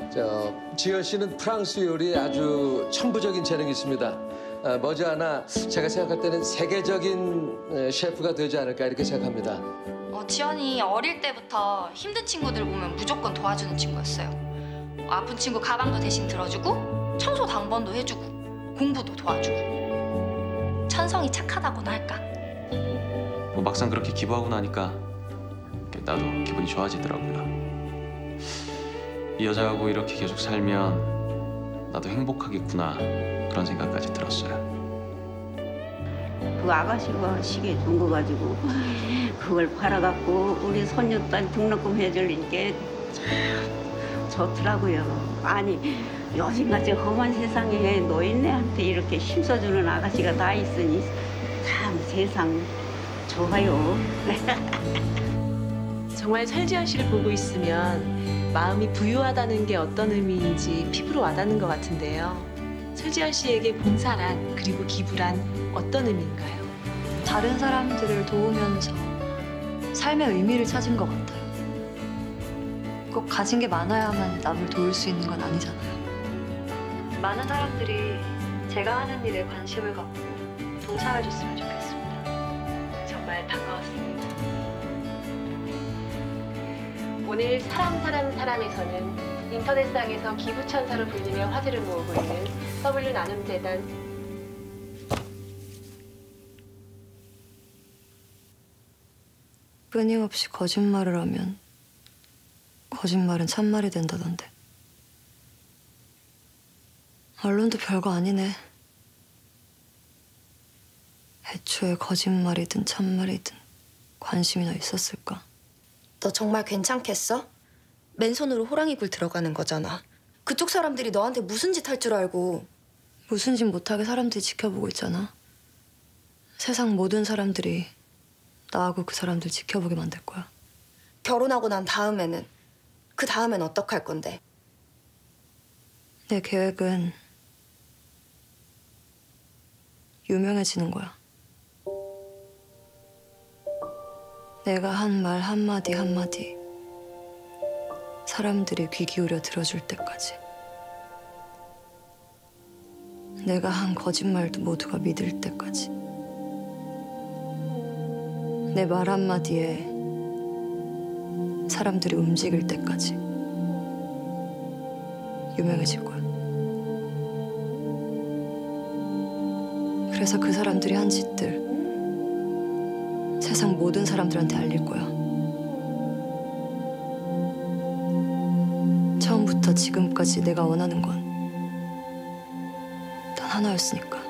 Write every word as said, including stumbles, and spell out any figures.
저 지연 씨는 프랑스 요리에 아주 천부적인 재능이 있습니다. 어, 머지않아 제가 생각할 때는 세계적인 셰프가 되지 않을까 이렇게 생각합니다. 어, 지연이 어릴 때부터 힘든 친구들 보면 무조건 도와주는 친구였어요. 어, 아픈 친구 가방도 대신 들어주고 청소 당번도 해주고 공부도 도와주고 천성이 착하다고나 할까? 뭐 막상 그렇게 기부하고 나니까 나도 기분이 좋아지더라고요. 이 여자하고 이렇게 계속 살면 나도 행복하겠구나 그런 생각까지 들었어요. 그 아가씨가 시계 준 거 가지고 그걸 팔아갖고 우리 손녀딸 등록금 해줄 게 참 좋더라고요. 아니 요즘같이 험한 세상에 노인네한테 이렇게 힘써주는 아가씨가 다 있으니 참 세상 좋아요. 정말 설지현 씨를 보고 있으면 마음이 부유하다는 게 어떤 의미인지 피부로 와닿는 것 같은데요. 설지현 씨에게 봉사란 그리고 기부란 어떤 의미인가요? 다른 사람들을 도우면서 삶의 의미를 찾은 것 같아요. 꼭 가진 게 많아야만 남을 도울 수 있는 건 아니잖아요. 많은 사람들이 제가 하는 일에 관심을 갖고 동참해줬으면 좋겠습니다. 정말 반가웠습니다. 오늘 사람 사람 사람에서는 인터넷상에서 기부천사로 불리며 화제를 모으고 있는 더블유 나눔재단 끊임없이 거짓말을 하면 거짓말은 참말이 된다던데. 언론도 별거 아니네. 애초에 거짓말이든 참말이든 관심이나 있었을까? 너 정말 괜찮겠어? 맨손으로 호랑이 굴 들어가는 거잖아. 그쪽 사람들이 너한테 무슨 짓 할 줄 알고. 무슨 짓 못하게 사람들이 지켜보고 있잖아. 세상 모든 사람들이 나하고 그 사람들 지켜보게 만들 거야. 결혼하고 난 다음에는? 그 다음엔 어떡할 건데? 내 계획은 유명해지는 거야. 내가 한 말 한마디 한마디 사람들이 귀 기울여 들어줄 때까지. 내가 한 거짓말도 모두가 믿을 때까지. 내 말 한마디에 사람들이 움직일 때까지 유명해질 거야. 그래서 그 사람들이 한 짓들 세상 모든 사람들한테 알릴 거야. 처음부터 지금까지 내가 원하는 건 단 하나였으니까.